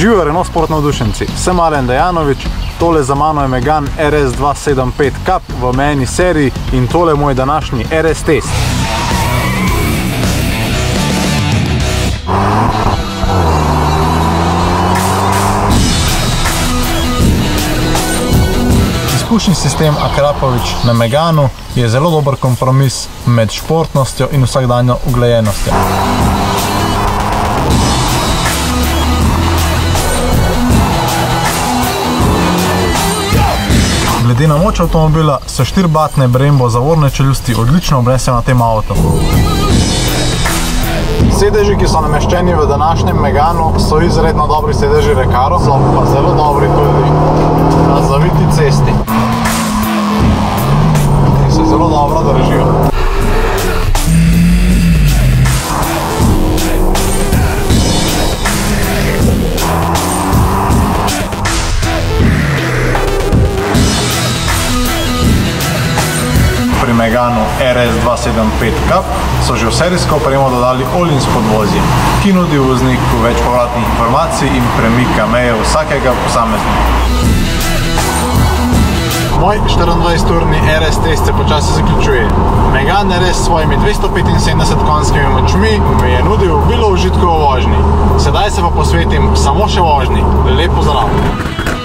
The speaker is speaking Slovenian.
Živijo Renault Sport navdušenci, sem Alen Dejanovič, tole za mano je Megane RS 275 Cup v omejeni seriji in tole je moj današnji RS test. Izpušni sistem Akrapovič na Meganu je zelo dober kompromis med športnostjo in vsakdanjo uglajenostjo. Glede na moč avtomobila so 4-batne Brembo zavorne čeljusti odlično obnesejo na tem avtu. Sedeži, ki so nameščeni v današnjem Meganu, so izredno dobri sedeži Recaro, so pa zelo dobri tudi na zaviti cesti. In se zelo dobro držijo. Pri Meganu RS 275 Cup so že v serijsko opremo dodali all-in podvozje, ki nudi vozniku več povratnih informacij in premika meje vsakega posameznika. Moj 24-urni RS test se počasi zaključuje. Megane RS s svojimi 275 konjskimi močmi mi je nudil obilo užitkov v vožnji. Sedaj se pa posvetim samo še vožnji. Lep pozdrav!